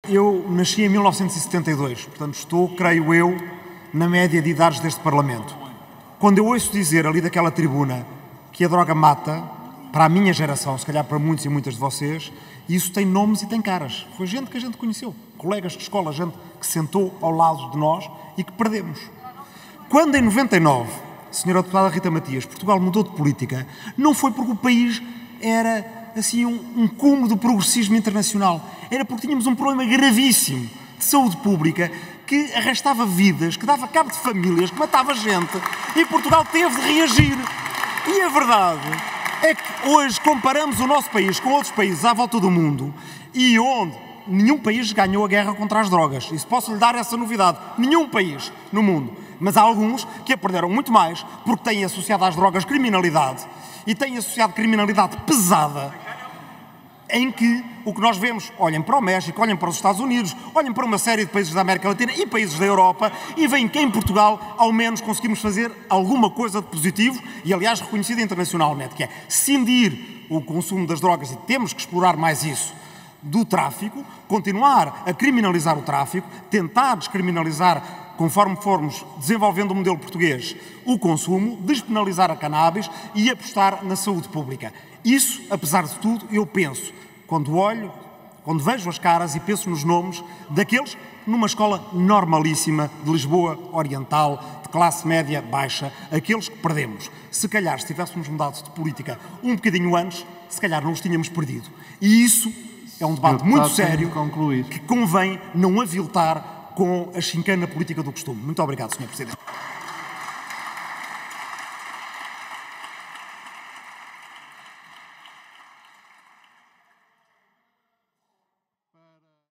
Eu nasci em 1972, portanto estou, creio eu, na média de idades deste Parlamento. Quando eu ouço dizer ali daquela tribuna que a droga mata, para a minha geração, se calhar para muitos e muitas de vocês, isso tem nomes e tem caras. Foi gente que a gente conheceu, colegas de escola, gente que sentou ao lado de nós e que perdemos. Quando em 99, senhora deputada Rita Matias, Portugal mudou de política, não foi porque o país era assim um cume do progressismo internacional. Era porque tínhamos um problema gravíssimo de saúde pública que arrastava vidas, que dava cabo de famílias, que matava gente, e Portugal teve de reagir. E a verdade é que hoje comparamos o nosso país com outros países à volta do mundo e onde nenhum país ganhou a guerra contra as drogas. Isso posso lhe dar essa novidade. Nenhum país no mundo. Mas há alguns que a perderam muito mais porque têm associado às drogas criminalidade e têm associado criminalidade pesada, em que o que nós vemos, olhem para o México, olhem para os Estados Unidos, olhem para uma série de países da América Latina e países da Europa e veem que em Portugal ao menos conseguimos fazer alguma coisa de positivo e aliás reconhecido internacionalmente, que é cindir o consumo das drogas, e temos que explorar mais isso, do tráfico, continuar a criminalizar o tráfico, tentar descriminalizar, conforme formos desenvolvendo o modelo português, o consumo, despenalizar a cannabis e apostar na saúde pública. Isso, apesar de tudo, eu penso, quando vejo as caras e penso nos nomes daqueles numa escola normalíssima de Lisboa Oriental, de classe média baixa, aqueles que perdemos. Se calhar, se tivéssemos mudado de política um bocadinho antes, se calhar não os tínhamos perdido. E isso é um debate muito sério que convém não aviltar com a chincana política do costume. Muito obrigado, Sr. Presidente.